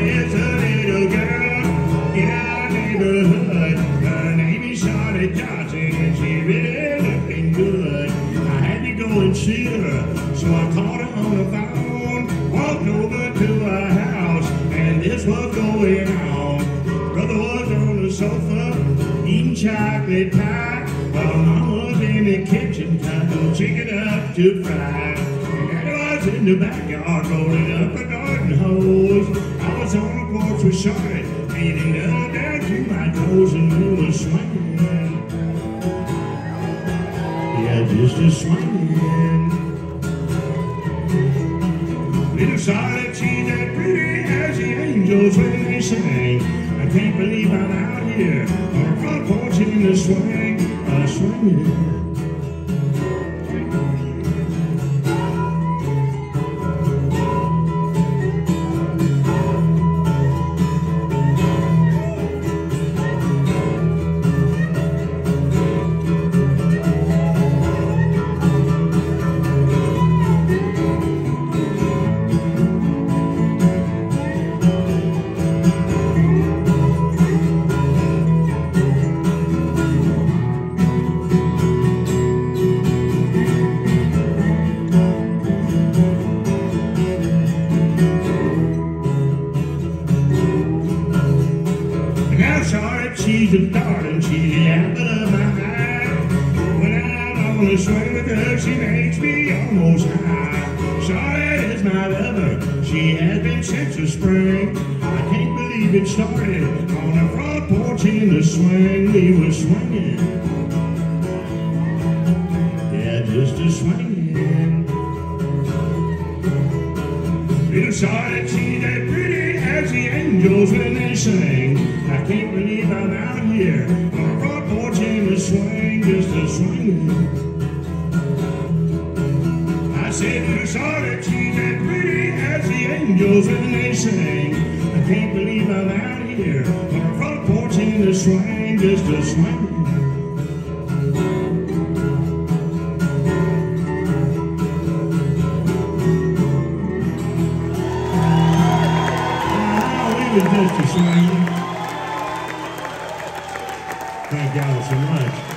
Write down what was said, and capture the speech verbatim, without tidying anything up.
It's a little girl in our neighborhood. Her name is Charlotte Johnson, and she really looking good. I had to go and see her, so I called her on the phone. Walked over to her house, and this was going on. Brother was on the sofa, eating chocolate pie, while Mom was in the kitchen, cutting chicken up to fry. And Daddy was in the backyard, rolling up a garden hose. I was on the porch with Charlotte, feeding her down to my toes, and we were swinging. Yeah, just a swinging. Little Charlotte, she's as pretty as the angels when they sing. I can't believe I'm out here on a front porch in the swing, a swinging. Charlotte, she's a darling, she's the apple of my eye. When I'm on the swing with her, she makes me almost high. Charlotte is my lover, she has been since the spring. I can't believe it started on the front porch in the swing. We were swinging, yeah, just a swinging. Little Charlotte, she's as pretty as the angels when they sing. I can't believe I'm out here on a front porch in the swing, just a swinging. I said, little Charlotte, she's as pretty as the angels when they sing. I can't believe I'm out here on a front porch in the swing, just a swinging. It was just a swing. Thank y'all so much.